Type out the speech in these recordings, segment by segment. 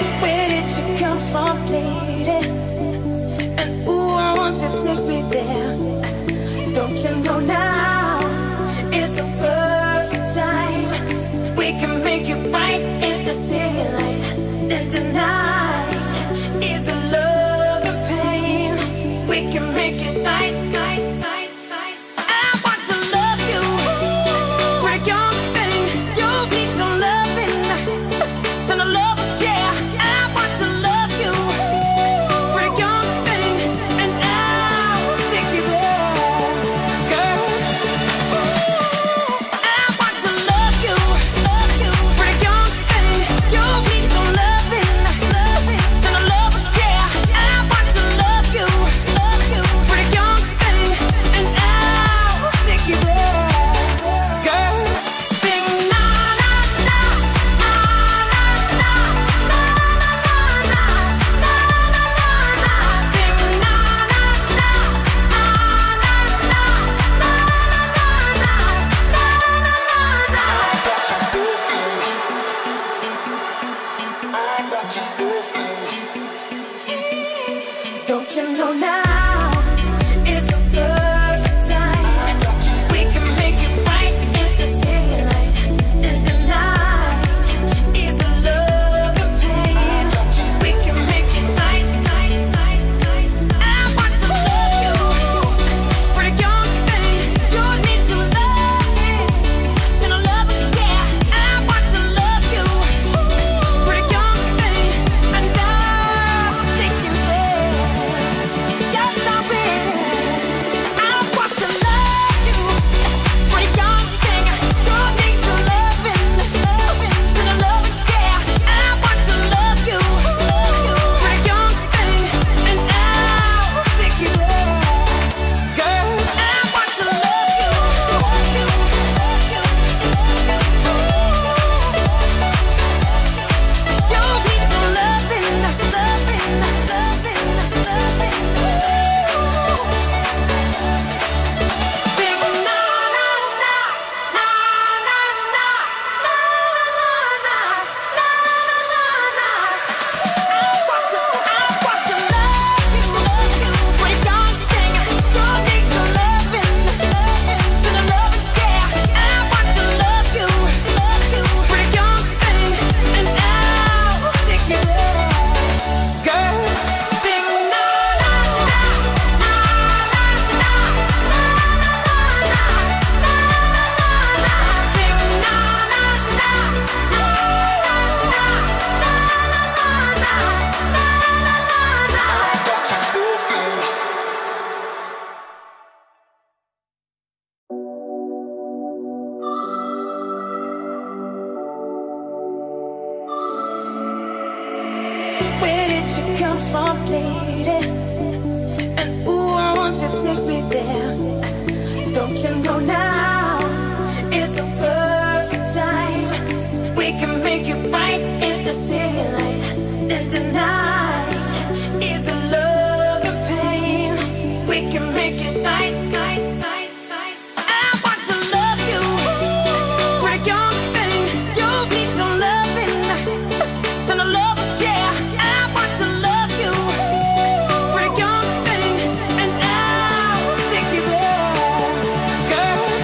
Where did you come from, lady? And ooh, I want you to take me there. Don't you know now is the perfect time? We can make it right in the city lights. And the night is the love and pain. We can make it right. I want to love you, pretty young thing. You need some loving, turn the love, yeah. I want to love you, pretty young thing, and I'll take you there, girl. I want to love you, pretty young thing. You need some loving, turn the love, yeah. I want to love you, pretty young thing, and I'll take you there, girl. Sing na na na na na na na na na na na. Sing na na na na na na na Don't you know now is the perfect time? We can make it right in the city lights. And the night is the love and pain. We can make it right. I want to love you, pretty young thing. You need some loving, turn the love, yeah. I want to love you, pretty young thing, and I'll take you there. Yes, I will. I want to love you, pretty young thing. You need some loving, turn the love, yeah. I want to love you, pretty young thing, and I'll take you there, girl. I want to love you, you need some loving. Sing na na na na na na na na na na. I want to love you, pretty young thing. You need some loving, turn the love, yeah. I want to love you, pretty young thing, and I'll take you there, girl. Sing na na na na na na na na na. Sing na na na na na Where did you come from, lady? And ooh, I want you to take me there. Don't you know now is the perfect time? We can make it right in the city lights. And the night is the love and pain. We can make it right. I want to love you, pretty young thing. You need some loving, turn the love, yeah. I want to love you, pretty young thing, and I'll take you there, girl.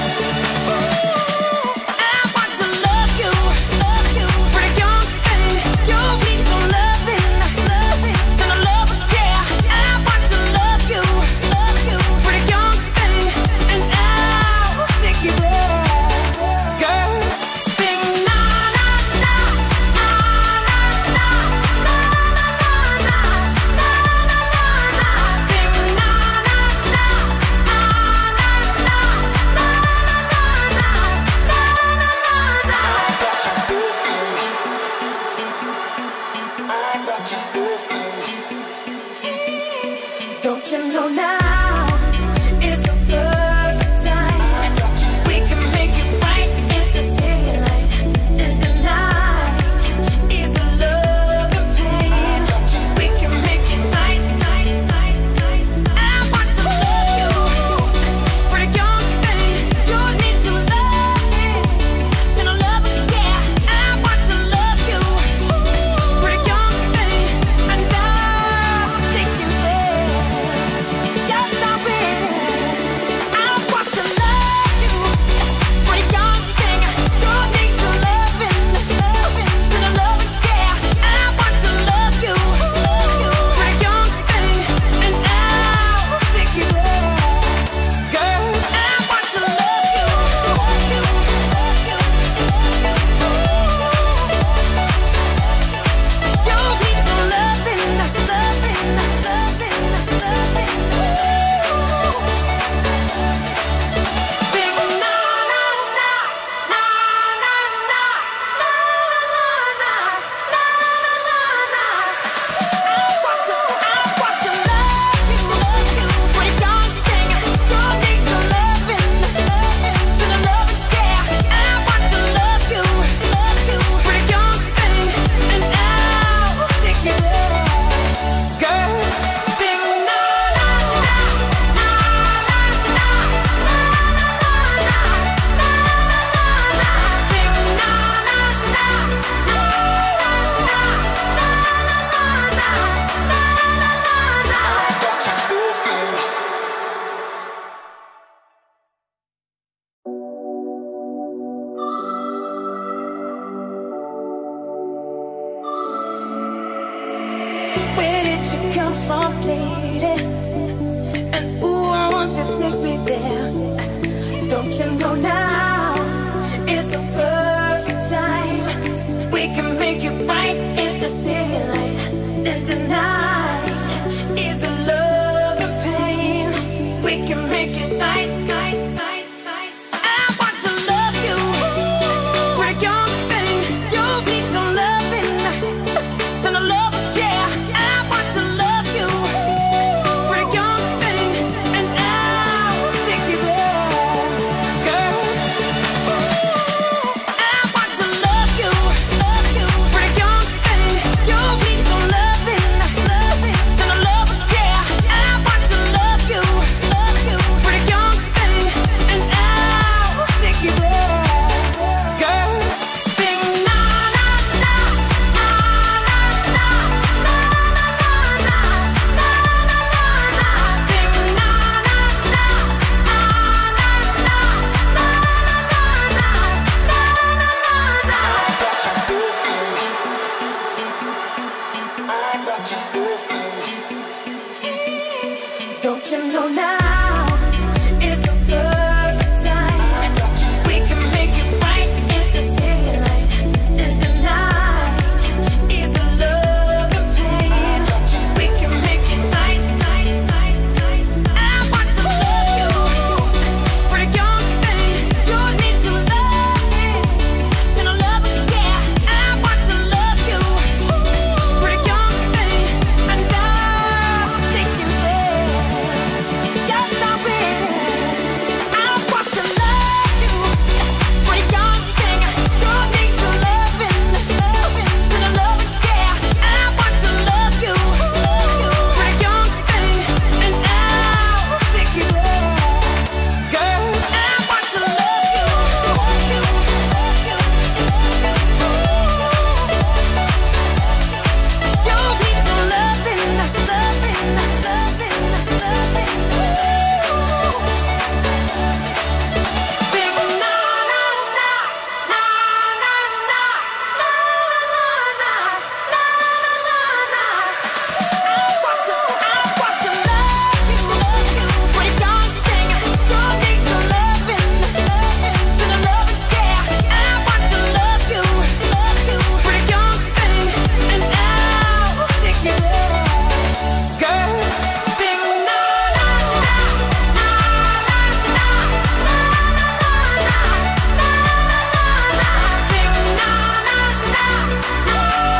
come from, lady. And ooh, I want you to take me there. Don't you know now is a perfect time? We can make it right in the city light. And the night is a love and pain. We can make it right, right, right, right. I want to love you, break your thing. You need some loving, turn the love, yeah. I want to love you, break your thing, and I'll take you there, girl. I want to love you, break your thing. You need some loving, turn the love, yeah. I want to love you, break your thing, and I'll take you there, girl. Sing na na na na na na na na na na. Sing na na na na na na Don't you know now is a perfect time? We can make it right in the city light. And the night is a love and pain. We can make it right, right, right, right. I want to love you, break your thing. You need some loving, turn the love, yeah. I want to love you, break your thing, and I'll take you there. Yes, I will. I want to love you, break your thing. You need some loving, turn the love, yeah. I want to love you, break your thing, and I'll take you there, girl. I want to love you, you need some loving, loving, loving, loving. Sing na na na na na na na na na. I want to love you, break your thing. You need some loving, turn the love, yeah. I want to love you, break your thing, and I'll take you there, girl. Sing na na na na na na na na. Sing na na na na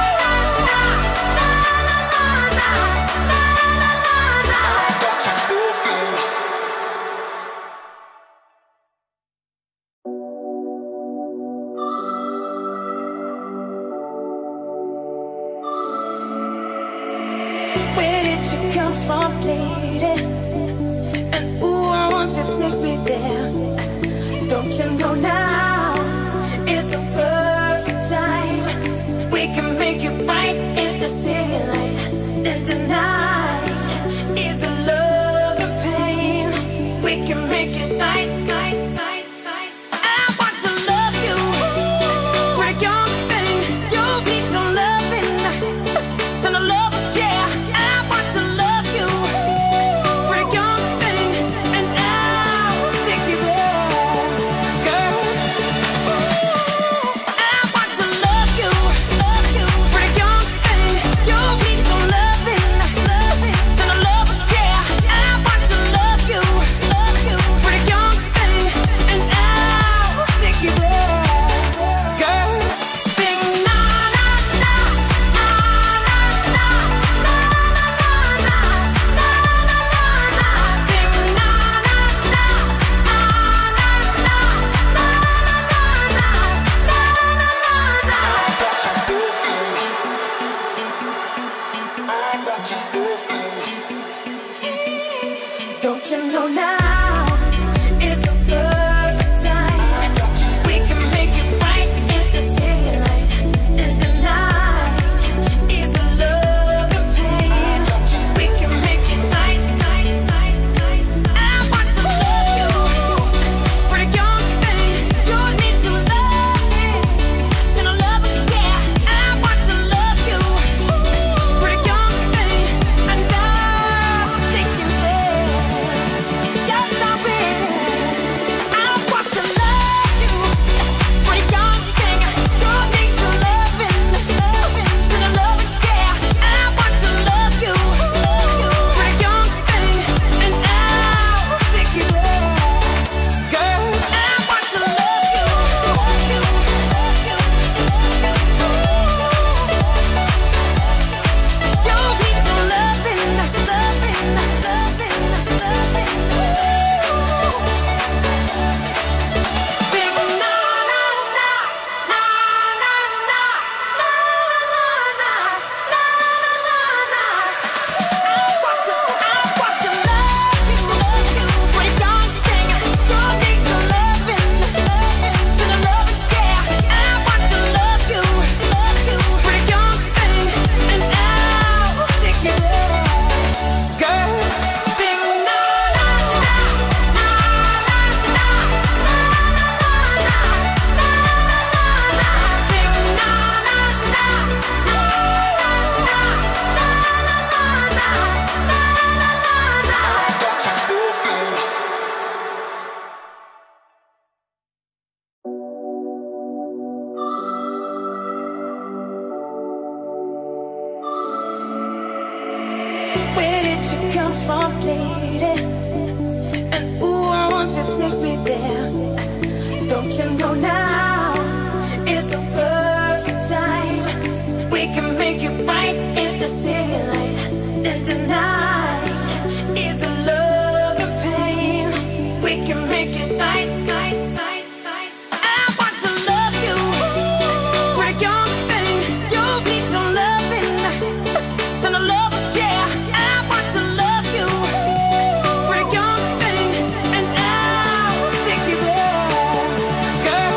Where did you come from, lady? And ooh, I want you to take me there. Don't you know now is a perfect time? We can make it right in the city light. And the night is a love and pain. We can make it right, right, right, right. I want to love you, break your thing. You need some loving, turn the love, yeah. I want to love you, break your thing, and I'll take you there, girl. you come from, lady? And ooh, I want you to take me there. Don't you know now is a perfect time? We can make it right in the city light. And the night is a love and pain. We can make it right, right, right, right. I want to love you, pretty young thing. You need some loving, ton of love, yeah. I want to love you, pretty young thing, and I'll take you there, girl.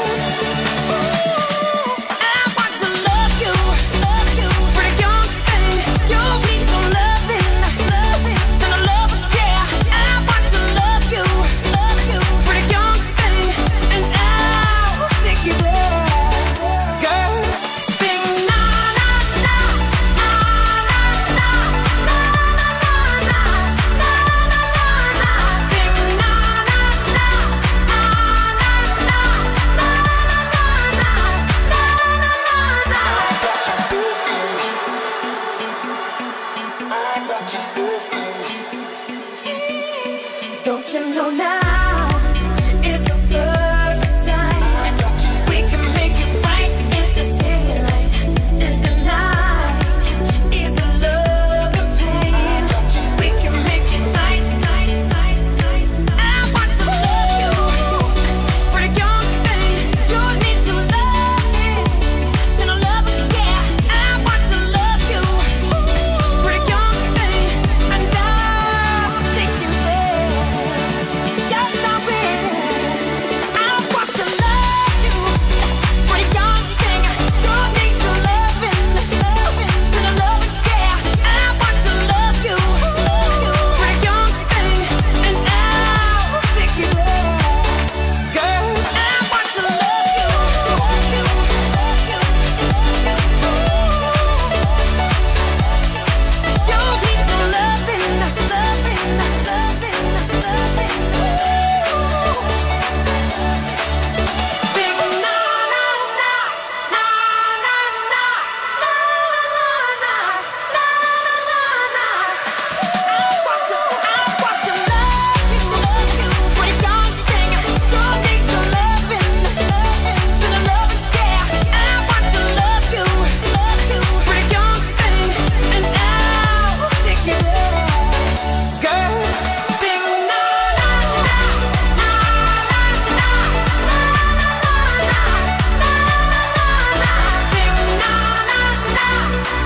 I want to love you, pretty young thing. You need some loving, ton of love, yeah. I want to love you, pretty young thing, and I'll take you there, girl. Sing na na na na na na na na na na na. Sing na na na na na na Don't you know now is a perfect time? We can make it right in the city light. And the night is a love and pain. We can make it right, right, right, right. I want to love you, pretty young thing. You need some loving, ton of love, yeah. I want to love you, pretty young thing, and I'll take you there. Yes, I will. I want to love you, pretty young thing. You need some loving, ton of love, yeah. I want to love you, pretty young thing, and I'll take you there, girl. I want to love you, you need some loving, loving, loving, loving. Sing na na na na na na na na na na. I want to love you, pretty young thing. You need some loving, ton of love, yeah. I want to love you, pretty young thing, and I'll take you there, girl. Sing na na na na na na na na na. Sing na na na na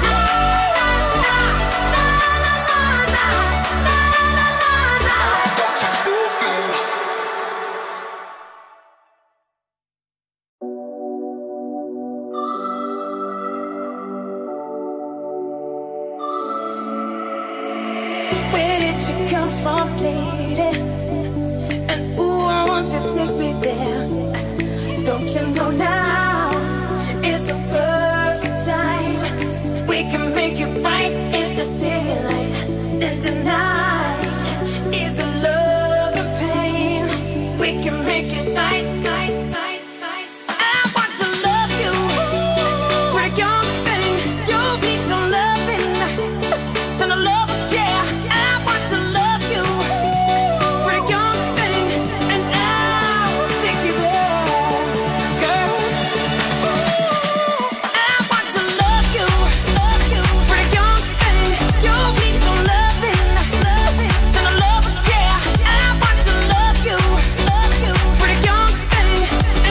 Where did you come from, lady? And ooh, I want you to take me there. Don't you know now is a perfect time? We can make it right in the city light. And the night is a love and pain. We can make it right, right, right, right. I want to love you, pretty young thing. You need some loving, ton of love, yeah. I want to love you, pretty young thing, and I'll take you there, girl. I want to love you, pretty young thing. You need some loving, ton of love, yeah. I want to love you, pretty young thing,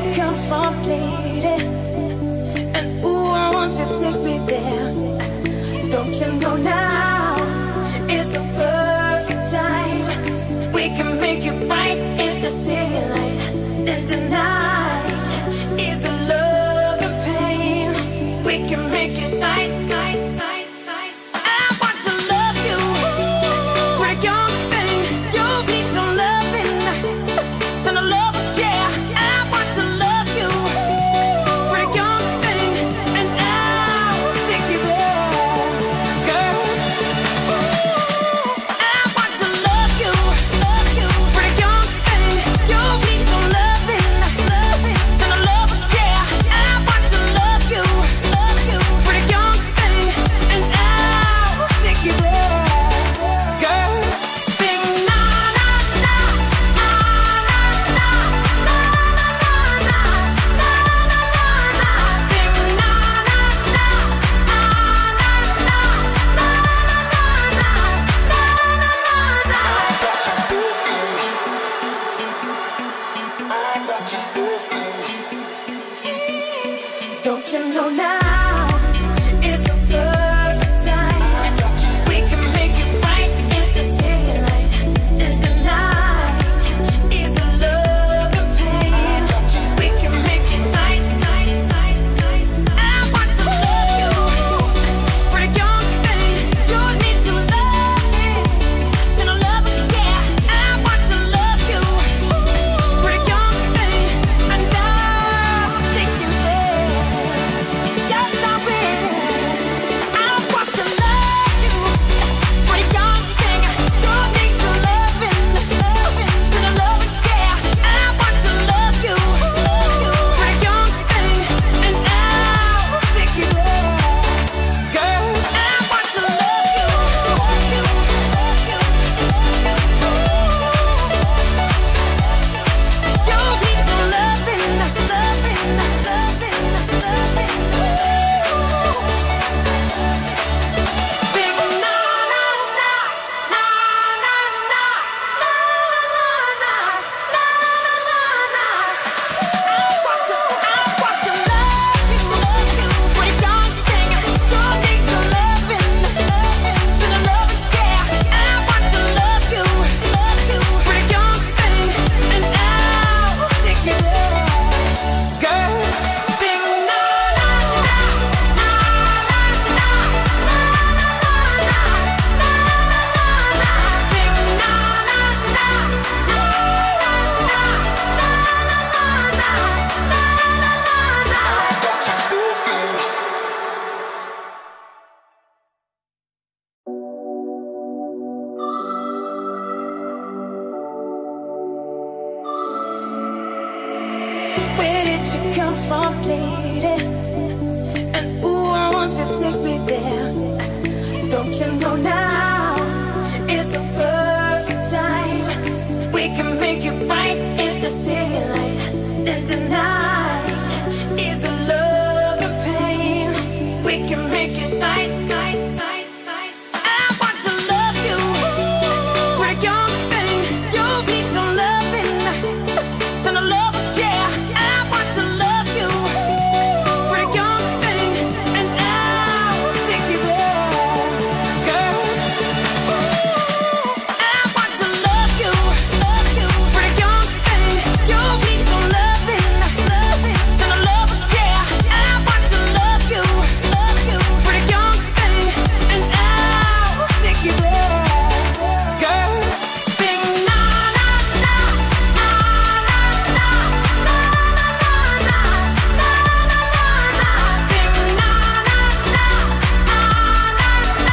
you come from, lady? And ooh, I want you to take me there. Don't you know now is a perfect time? We can make it right in the city light. And the night is a love and pain. We can make it right, right, right, right. I want to love you, pretty young thing. You need some loving, ton of love, yeah. I want to love you, pretty young thing, and I'll take you there, girl. I want to love you, pretty young thing. You need some loving, ton of love, yeah. I want to love you, pretty young thing, and I'll take you there, girl. Sing na na na na na na na na na na na. Sing na na na na na na Don't you know now is a perfect time? We can make it right in the city light. And the night is a love and pain. We can make it right, right, right, right. I want to love you, pretty young thing. You need some loving, ton of love, yeah. I want to love you, pretty young thing, and I'll take you there. Yes, I will. I want to love you, pretty young thing. You need some loving, ton of love, yeah. I want to love you, pretty young thing, and I'll take you there, girl. I want to love you, you need some loving, loving, loving, loving. Sing na na na na na na na na na na. I want to love you, pretty young thing. You need some loving, ton of love, yeah. I want to love you, pretty young thing, and I'll take you there, girl. Sing na na na na na na na na na. Sing na na na na Where did you come from, lady? And ooh, I want you to take me there. Don't you know now is a perfect time? We can make it right in the city light. And the night is a love and pain. We can make it right, right, right, right. I want to love you, pretty young thing. You need some loving, ton of love, yeah. I want to love you, pretty young thing, and I'll take you there, girl. I want to love you, pretty young thing. You need some loving, ton of love, yeah. I want to love you, pretty young thing, and I'll take you there, girl. Sing na na na na na na na na na na. Sing na na na na na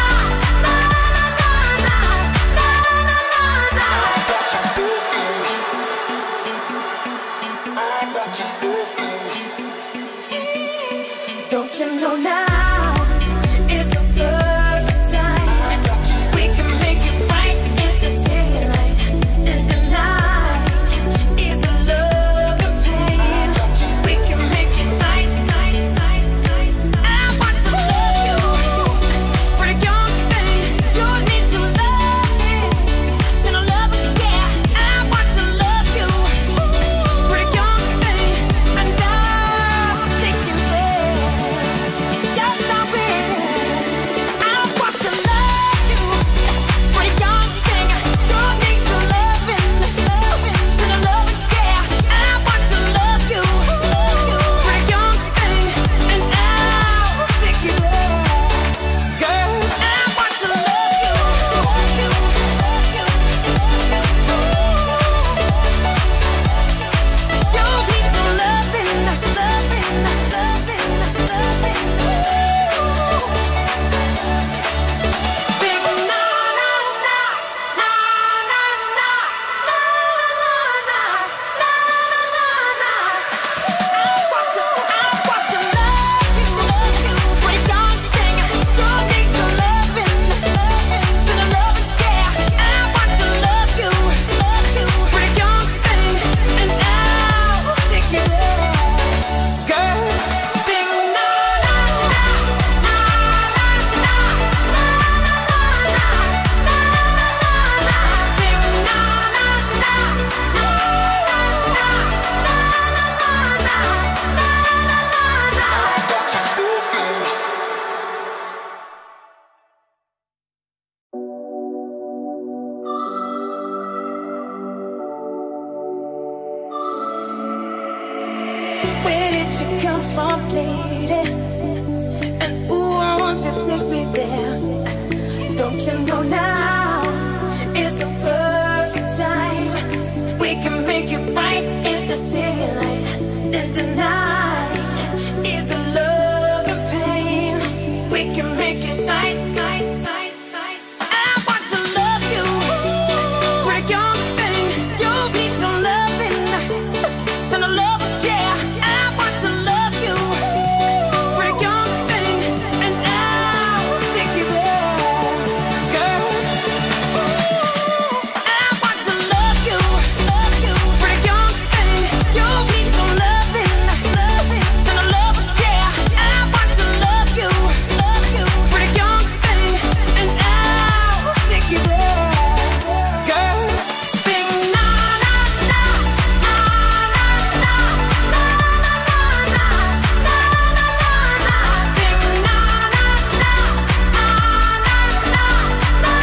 Don't you know now is a perfect time? We can make it right in the city light. And the night is a love and pain. We can make it right, right, right, right. I want to love you, pretty young thing. You need some loving, ton of love, yeah. I want to love you, pretty young thing, and did you come from, lady? And ooh, I want you to take me there. Don't you know now is the perfect time? We can make it right in the city light. And the night is a love and pain. We can make it right, right, right, right. I want to love you, pretty young thing. You need some loving, ton of love, yeah. I want to love you, pretty young thing, and I'll take you there, girl. I want to love you, pretty young thing. You need some loving, ton of love, yeah. I want to love you, pretty young thing, and I'll take you there, girl. Sing na na na na na na na na na na na. Sing na na na na na na na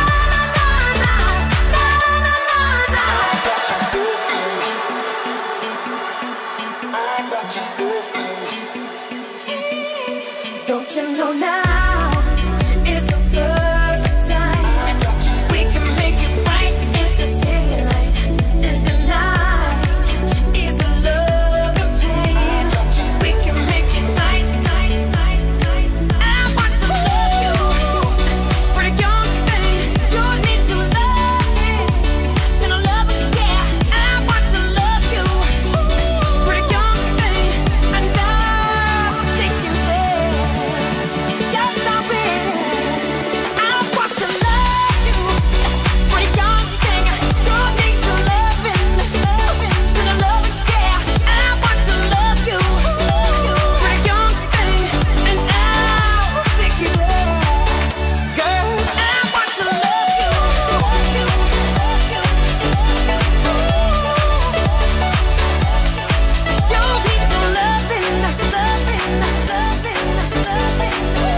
Don't you know now is the perfect time? We can make it right in the city light. And the night is a love and pain. We can make it right, right, right, right. I want to love you, pretty young thing. You need some loving, ton of love, yeah. I want to love you, pretty young thing, and I'll take you there. Yes, I will. I want to love you, pretty young thing. You need some loving, ton of love, yeah. I want to love you, pretty young thing, and I'll take you there, girl. I want to love you, you need some loving, loving, loving, loving.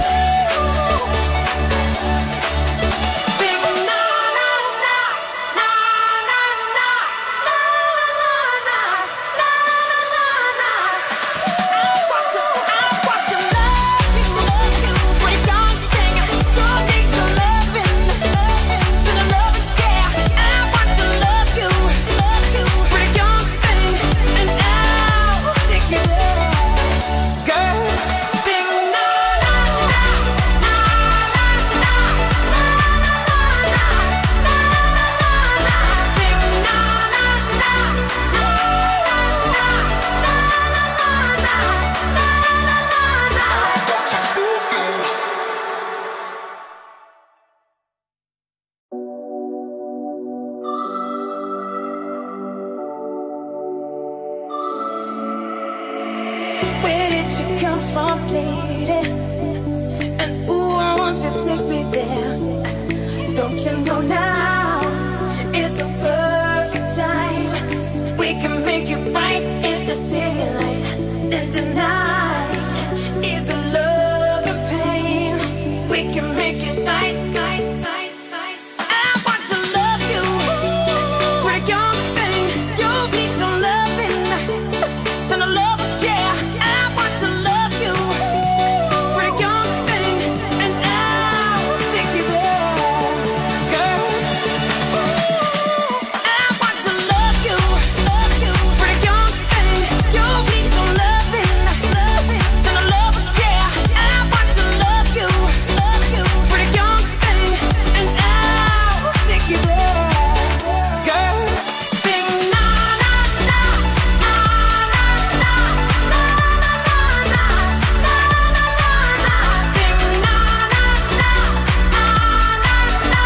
Sing na na na na na na na na na na. I want to love you, pretty young thing. You need some loving, ton of love, yeah. I want to love you, pretty young thing, and I'll take you there, girl. Sing na na na na na na na na na. Sing na na na na Where did you come from, lady? And ooh, I want you to take me there. Don't you know now is the perfect time? We can make it right in the city light. And the night is a love and pain. We can make it right, right, right, right. I want to love you, pretty young thing. You need some loving, ton of love, yeah. I want to love you, pretty young thing, and I'll take you there, girl. I want to love you, pretty young thing. You need some loving, ton of love, yeah. I want to love you, pretty young thing, and I'll take you there, girl. Sing na na na na na na na na na. Sing na na na na na na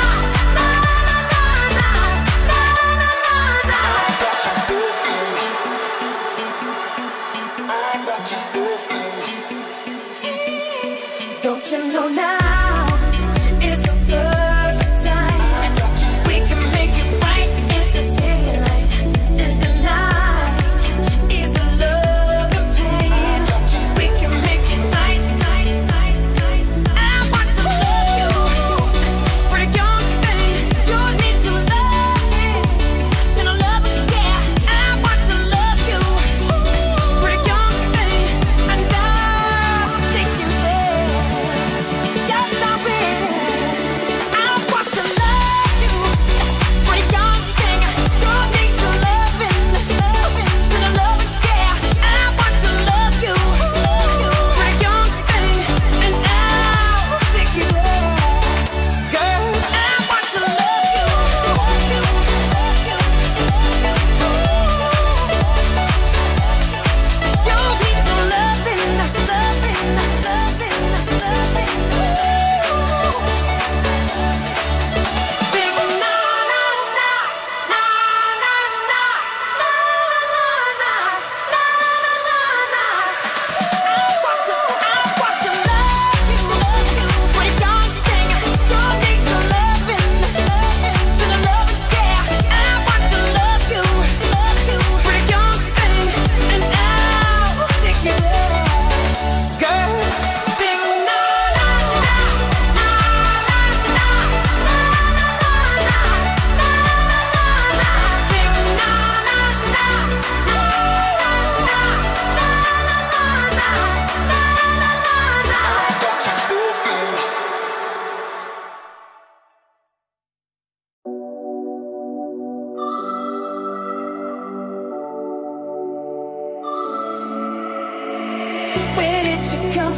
Don't you know now is the perfect time? We can make it right in the city light. And the night is a love and pain. We can make it right, right, right, right. I want to love you, pretty young thing. You need some loving, ton of love, yeah. I want to love you, pretty young thing,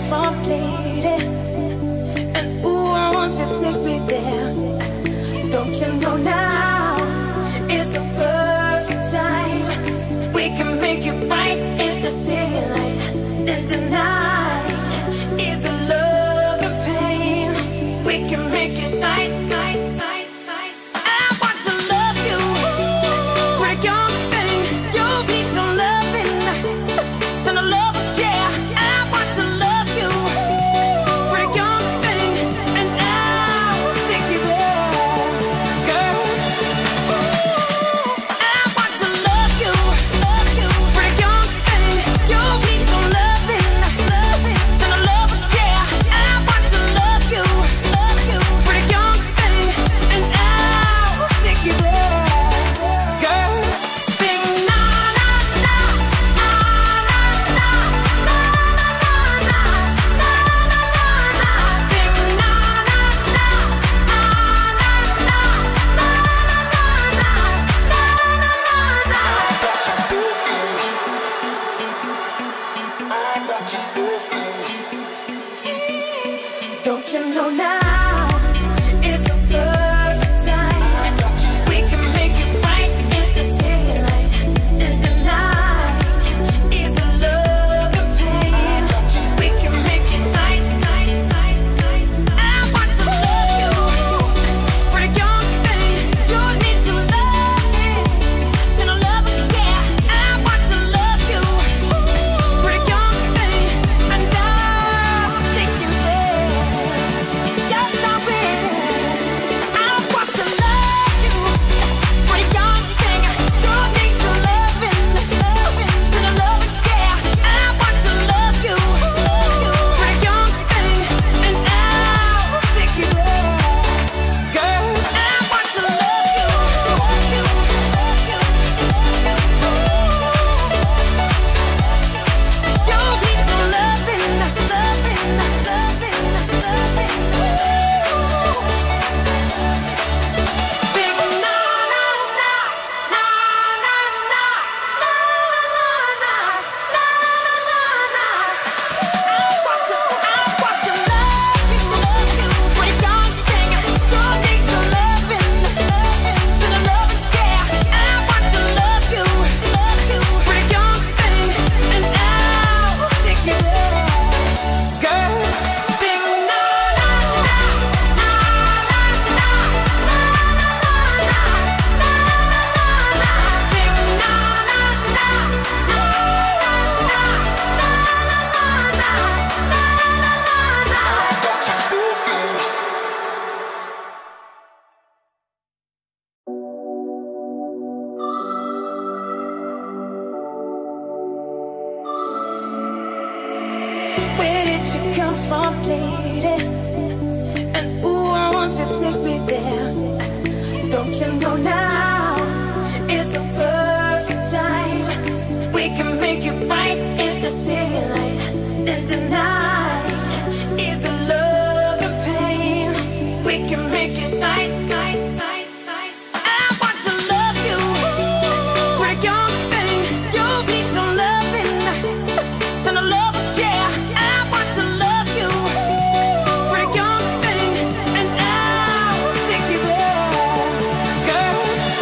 from lady, and ooh, I want you to take me there. Don't you know now is the perfect time? We can make it right in the city lights, and the night is a love and pain. We can make it right, right, right, right. I want to love you, pretty young thing. You need some loving, turn the love, yeah. I want to love you, pretty young thing, and I'll take you there, girl. I want to love you, pretty young thing. You need some loving, turn the love, yeah. I want to love you, pretty young thing, and I'll take you there, girl. Sing na na na na na na na na na na na. Sing na na na na na na na Don't you know now is the perfect time? We can make it right in the city lights, and the night is a love and pain. We can make it right, right, right, right. I want to love you, pretty young thing. You need some loving, turn the love, yeah. I want to love you, pretty young thing, and I'll take you there. Yes, I will. I want to love you, pretty young thing. You need some loving, turn the love, yeah. I want to love you, pretty young thing, and I'll take you there, girl. I want to love you, you need some loving, loving, loving, loving. Sing na na na na na na na na na na. I want to love you, pretty young thing. You need some loving, turn the love, yeah. I want to love you, pretty young thing, and I'll take you there, girl. Sing na na na na na na na na na. Sing na na na na na Where did you come from, lady? And ooh, I want you to take me there. Don't you know now is the perfect time? We can make it right in the city lights, and the night is a love and pain. We can make it right, right, right, right. I want to love you, pretty young thing. You need some loving, turn the love, yeah. I want to love you, pretty young thing, and I'll take you there, girl.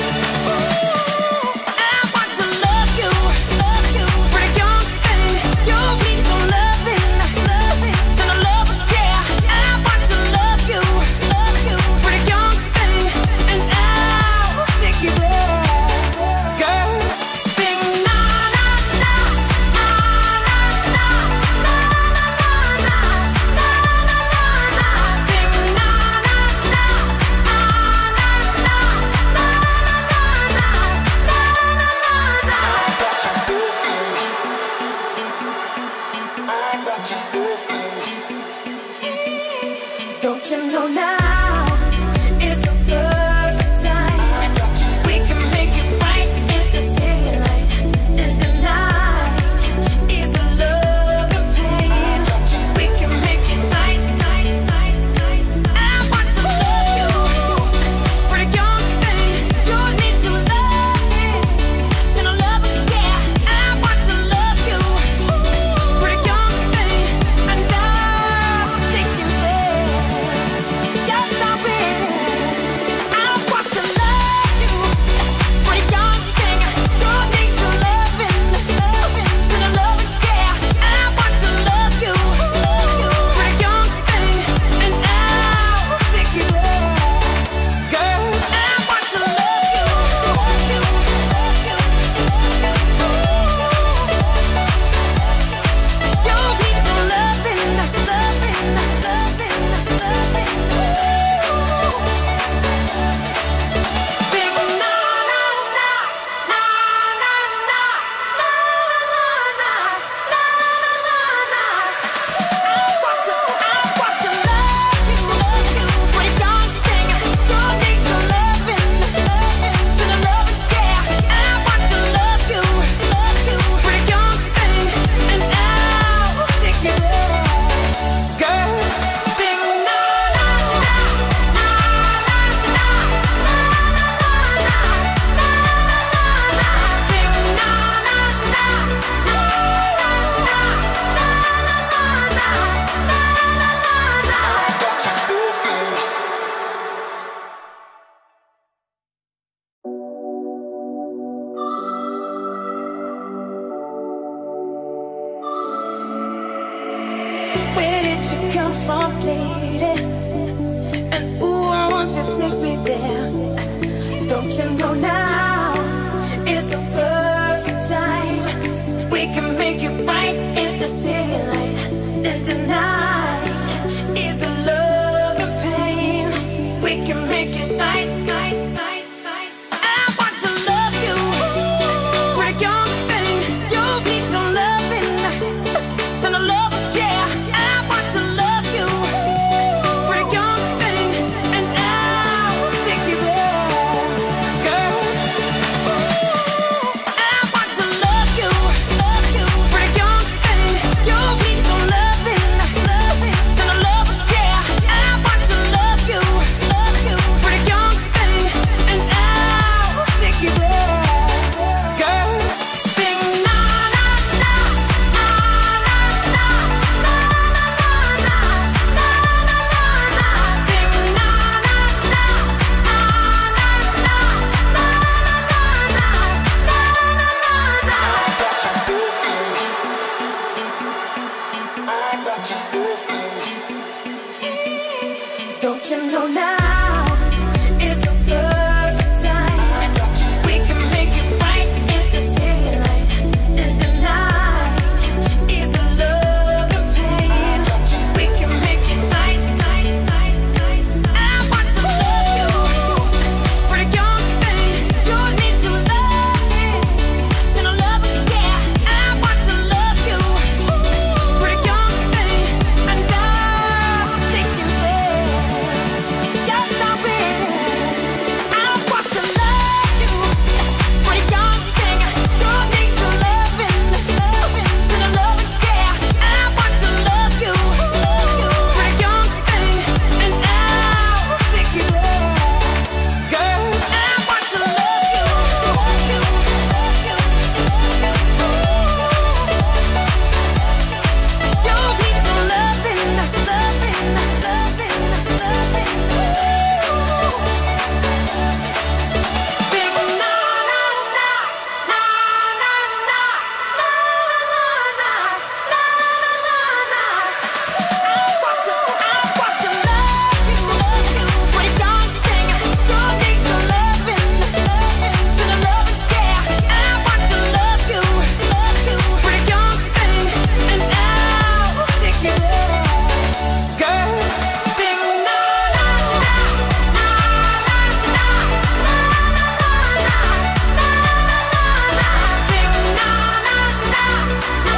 I want to love you, pretty young thing. You need some loving, turn the love, yeah. I want to love you, pretty young thing, and I'll take you there, girl. Sing na na na na na na na na na na. Sing na na na na na Don't you know now is the perfect time? We can make it right in the city lights, and the night is a love and pain. We can make it right, right, right, right. I want to love you, pretty young thing. You need some loving, turn the love, yeah. I want to love you, pretty young thing, and I lady, and ooh, I want you to take me there. Don't you know now is the perfect time? We can make it right in the city light, and the night is a love and pain. We can make it right, right, right, right. I want to love you, pretty young thing. You need some loving, ton of love, yeah. I want to love you, pretty young thing, and I'll take you there, girl. I want to love you, pretty young thing. You need some loving, ton of love, yeah. I want to love you, pretty young thing, and I'll take you there, girl. Sing na na na na na na na na na na. Sing na na na na Don't you know now is the perfect time? We can make it right in the city light, and the night is a love and pain. We can make it right, right, right, right. I want to love you, pretty young thing. You need some loving, ton of love, yeah. I want to love you, pretty young thing, and I'll take you there. Yes, I will. I want to love you, pretty young thing. You need some loving, ton of love, yeah. I want to love you, pretty young thing, and I'll take you there, girl. I want to love you, you need some loving, loving, loving, loving. Sing na na na na na na na na na na. I want to love you, pretty young thing. You need some loving, ton of love, yeah. I want to love you, pretty young thing, and I'll take you there, girl. Sing na na na na na na na na. Sing na na na na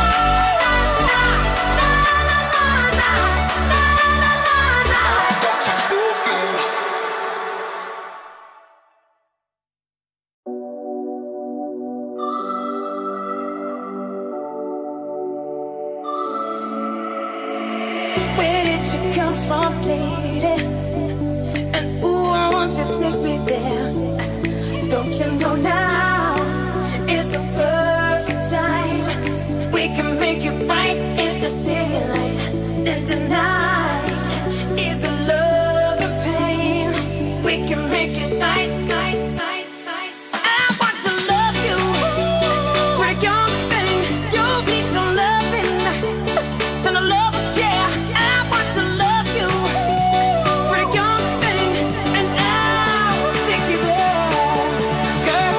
Where did you come from, lady? And ooh, I want you to take me there. Don't you know now is the perfect time? We can make it right in the city light, and the night is a love and pain. We can make it right, right, right, right. I want to love you, pretty young thing. You need some loving, ton of love, yeah. I want to love you, pretty young thing, and I'll take you there, girl.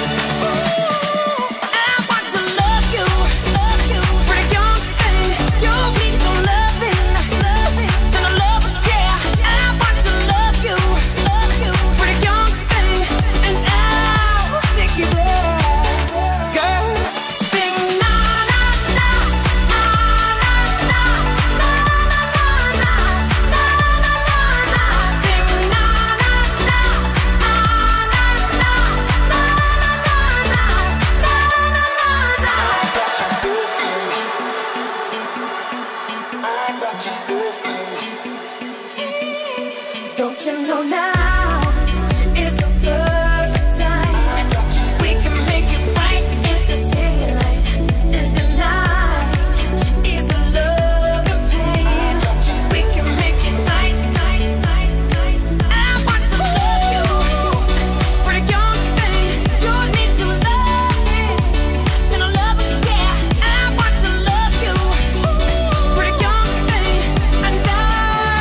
I want to love you, pretty young thing. You need some loving, ton of love, yeah. I want to love you, pretty young thing, and I'll take you there, girl. Sing na na na na na na na na na. Sing na na na na Don't you know now is the perfect time? We can make it right in the city light, and the night is a love and pain. We can make it right, right, right, right. I want to love you, pretty young thing. You need some loving, ton of love, yeah. I want to love you, pretty young thing, and I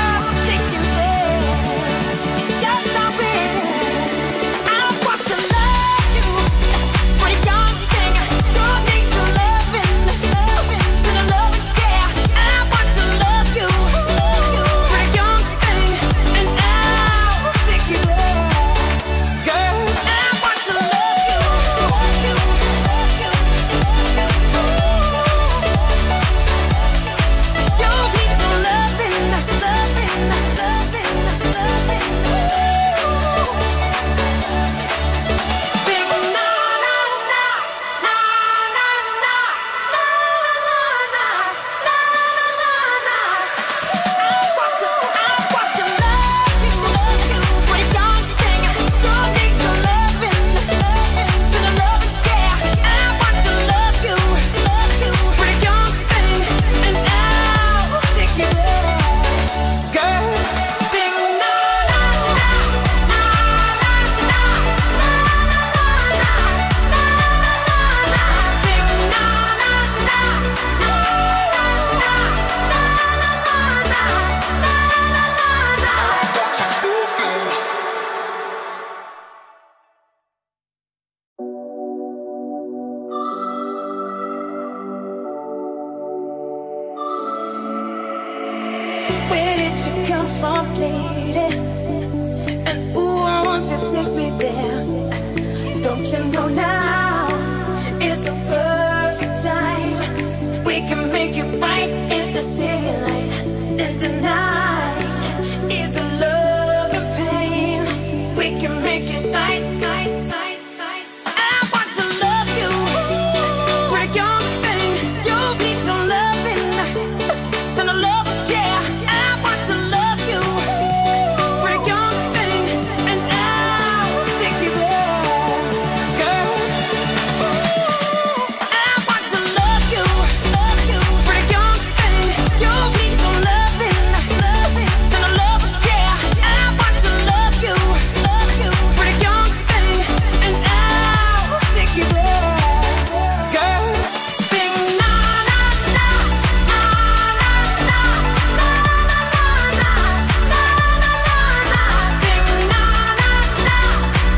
can make it right, right, right, right. I want to love you, pretty young thing. You need some loving, ton of love, yeah. I want to love you, pretty young thing, and I'll take you there, girl. I want to love you, pretty young thing. You need some loving, ton of love, yeah. I want to love you, pretty young thing, and I'll take you there, girl. Sing na na na na na na na na na na na. Sing na na na na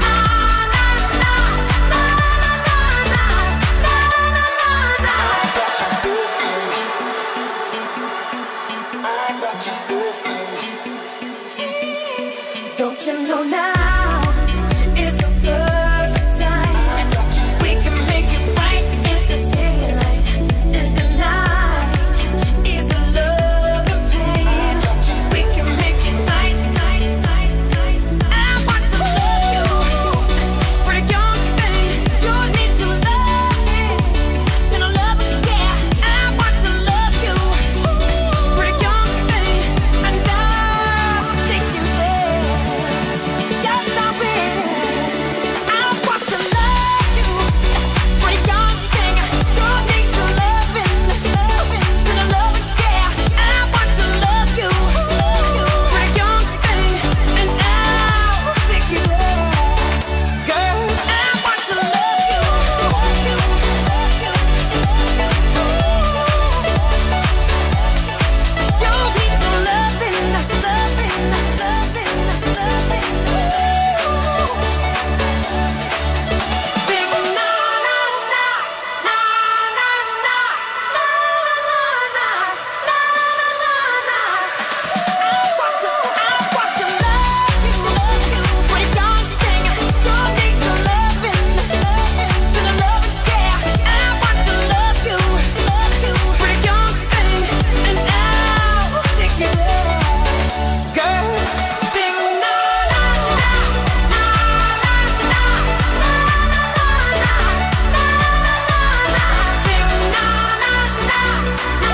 Don't you know now is the perfect time? We can make it right in the city light, and the night is the love and pain. We can make it right, right, right, right. I want to love you, pretty young thing. You need some loving, ton of love, yeah. I want to love you, pretty young thing, and I'll take you there. Yes, I will. I want to love you, pretty young thing. You need some loving, ton of love, yeah. I want to love you, pretty young thing, and I'll take you there, girl. I want to love you, you need some loving, loving, loving, loving. Sing na na na na na na na na na na. I want to love you, pretty young thing. You need some loving, ton of love, yeah. I want to love you, pretty young thing, and I'll take you there, girl. Sing na na na na na na na na. Sing na na na na na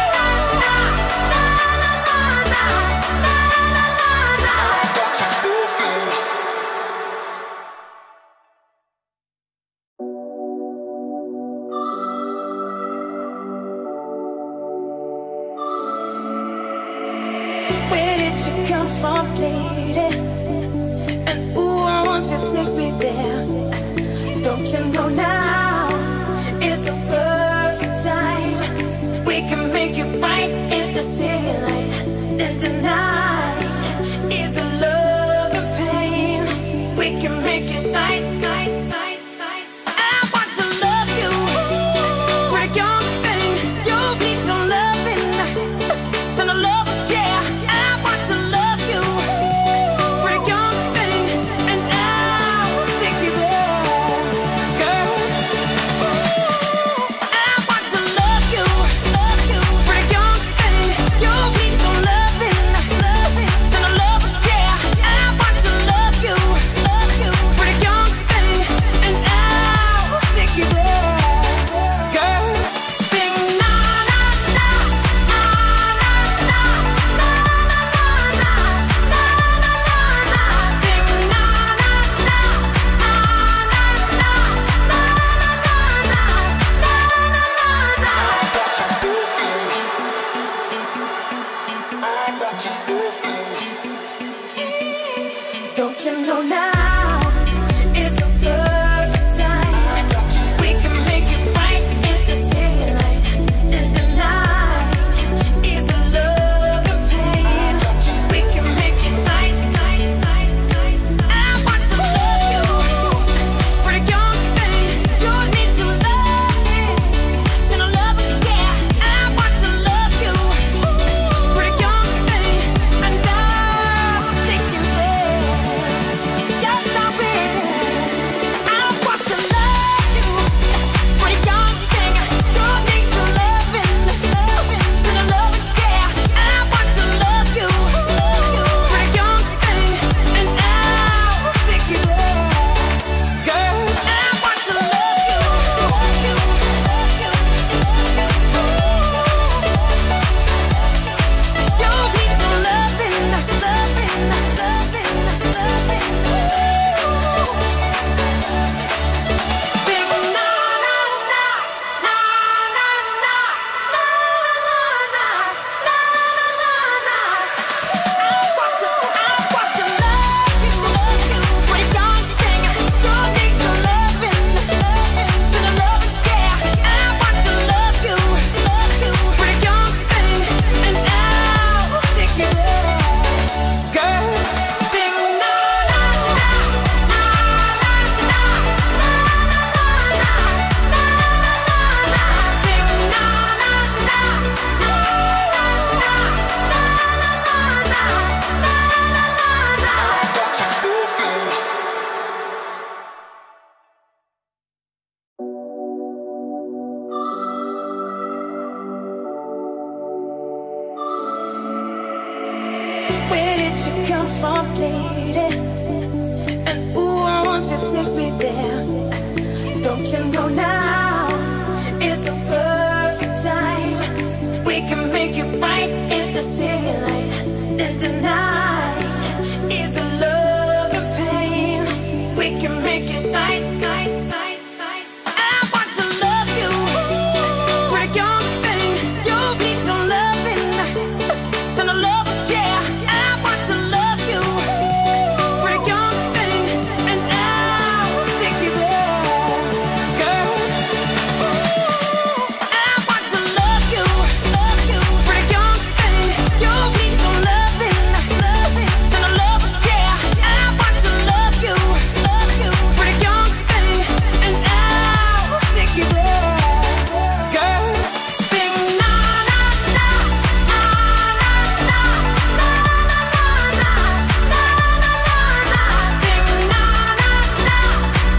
Where did you come from, lady? And ooh, I want you to take me there. Don't you know now is the perfect time? We can make it right in the city light, and the night is the love and pain. We can make it right, right, right, right. I want to love you, pretty young thing. You need some loving, ton of love, yeah. I want to love you, pretty young thing, and I'll take you there, girl. I want to love you, pretty young thing. You need some loving, ton of love, yeah. Where did you come from, lady? And ooh, I want you to take me there. Don't you know now is the perfect time? We can make it right in the city light. And the night is a love and pain. We can make it right, right, right, right. I want to love you, pretty young thing. You need some loving, turn the love, yeah. I want to love you, pretty young thing, and I'll take you there, girl. I want to love you, pretty young thing. You need some loving, turn the love, yeah. I want to love you, pretty young thing, and I'll take you there, girl. Sing na na na na na na na na na na. Sing na na na na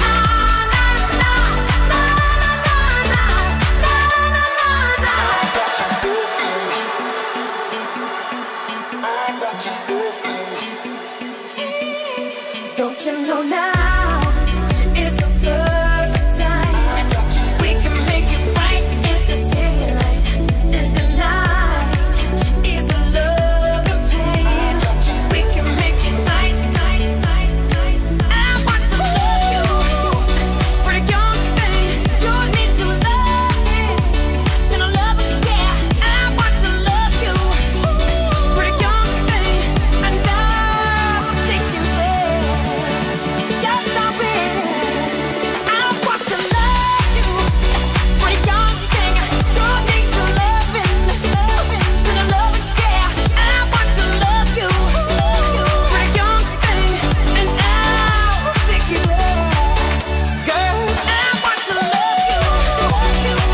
Don't you know now is the perfect time? We can make it right in the city light. And the night is a love and pain. We can make it right, right, right, right. I want to love you, pretty young thing. You need some loving, turn the love, yeah. I want to love you, pretty young thing, and I'll take you there. Yes, I will. I want to love you, pretty young thing. You need some loving, turn the love, yeah. I want to love you, pretty young thing, and I'll take you there, girl. I want to love you, you need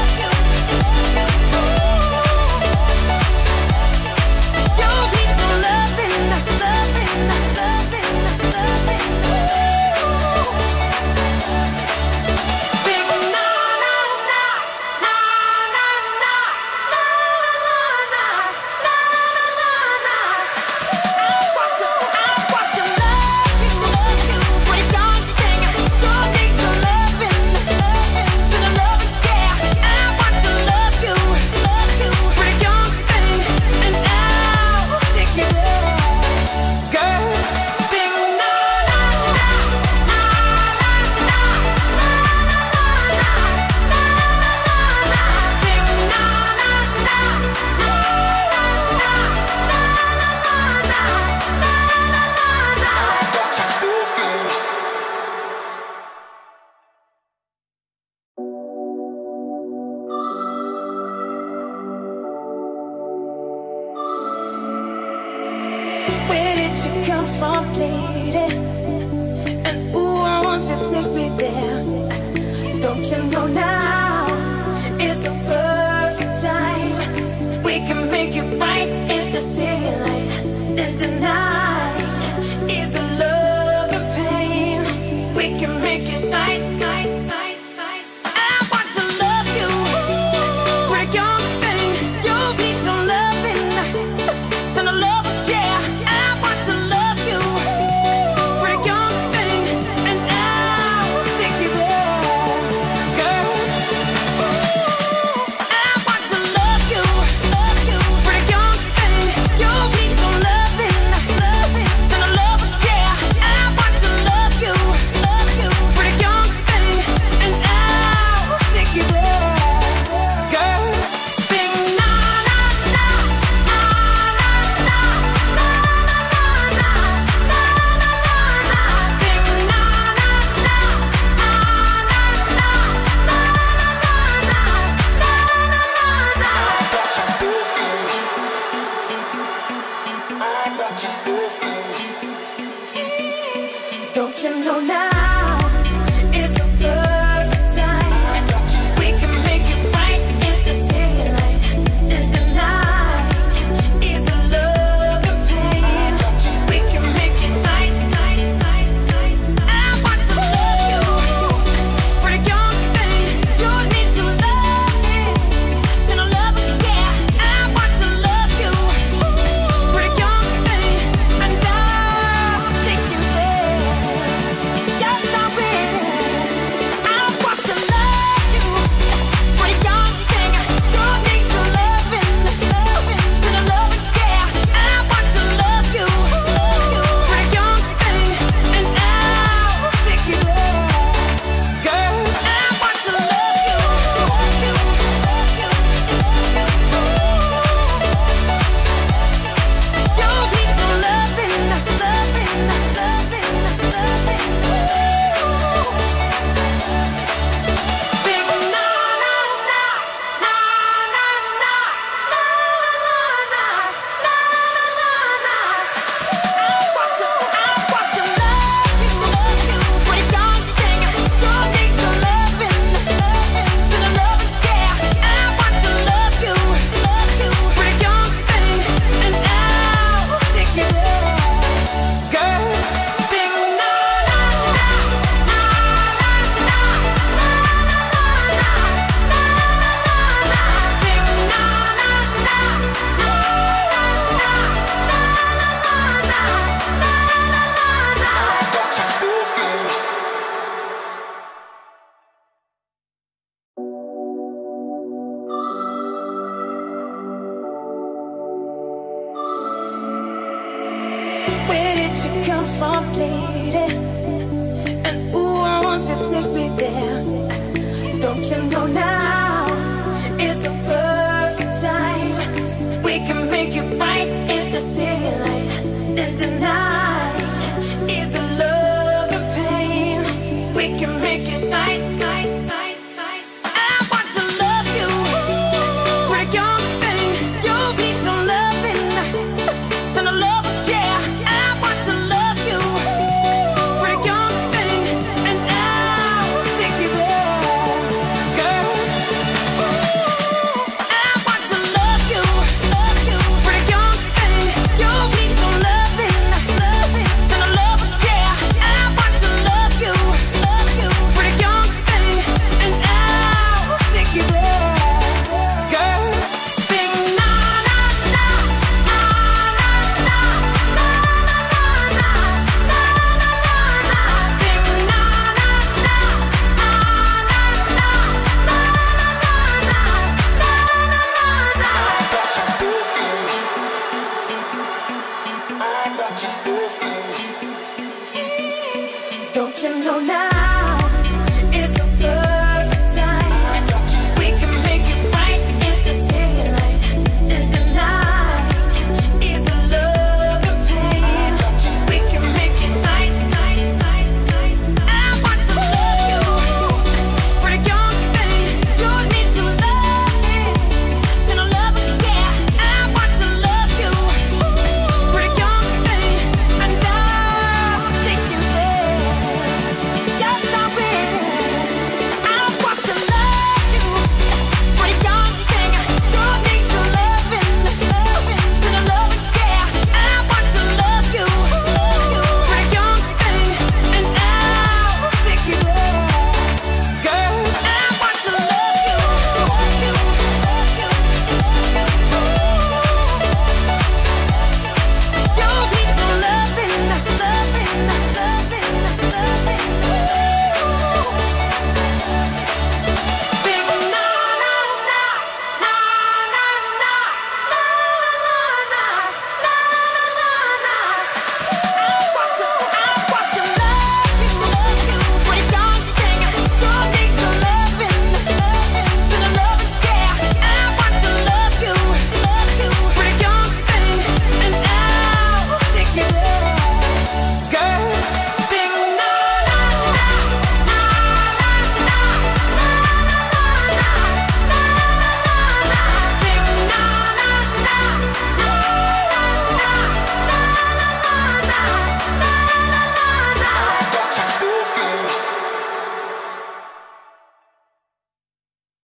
some loving, loving, loving, loving. Sing na na na na na na na na na na. I want to love you, pretty young thing. You need some loving, turn the love, yeah. I want to love you, pretty young thing, and I'll take you there, girl. Sing na na na na na na na na. Sing na na na na Where did you come from, lady? And ooh, I want you to take me there. Don't you know now is the perfect time? We can make it right in the city light. And the night is a love and pain. We can make it right, right, right, right. I want to love you, pretty young thing. You need some loving, turn the love, yeah. I want to love you, pretty young thing, and I'll take you there, girl. I want to love you, pretty young thing. You need some loving, turn the love, yeah. I want to love you, pretty young thing, and I'll take you there, girl. Sing na na na na na na na na na. Sing na na na na na Don't you know now is the perfect time? We can make it right in the city light. And the night is a love and pain. We can make it right, right, right, right. I want to love you, pretty young thing. You need some loving, turn the love, yeah. I want to love you, pretty young thing. Where did you come from, lady? And ooh, I want you to take me there. Don't you know now is the perfect time? We can make it right in the city light. And the night is a love and pain. We can make it right, right, right, right. I want to love you, pretty young thing. You need some loving, ton of love, yeah. I want to love you, pretty young thing, and I'll take you there, girl. I want to love you, pretty young thing. You need some loving, ton of love, yeah. I want to love you, pretty young thing, and I'll take you there, girl. Sing na na na, na na na, na na na, na na na. Sing na na na, na na na, na na na, na na na. Don't you know now?